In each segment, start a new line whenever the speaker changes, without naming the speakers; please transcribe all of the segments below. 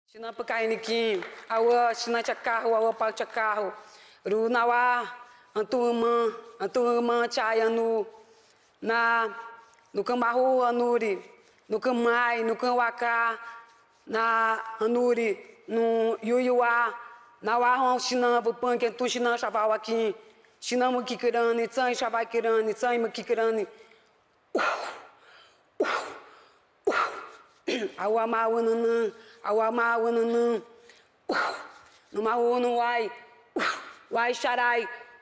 Sina pekainikin, awa sina cakarro, awa pau cakarro, runawa, antuma chaya no camarro anuri, no camai, no camwaka, na anuri, no yuyuá, na warron sina vupan que tu sina chaval aqui, sina mukikirani, tsai chavakirani, tsai mukikirani. Awa mawanana, awa mawanana, no mawono wai sharai.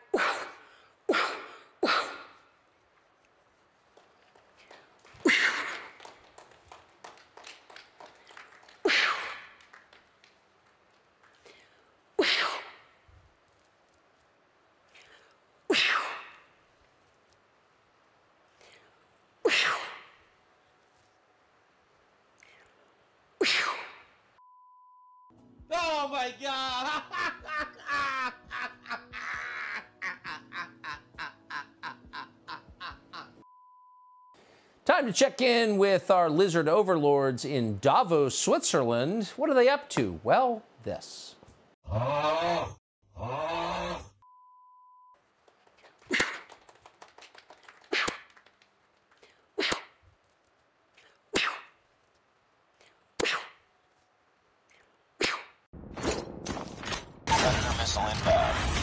Oh my God!
Time to check in with our lizard overlords in Davos, Switzerland. What are they up to? Well, this.
Predator missile inbound.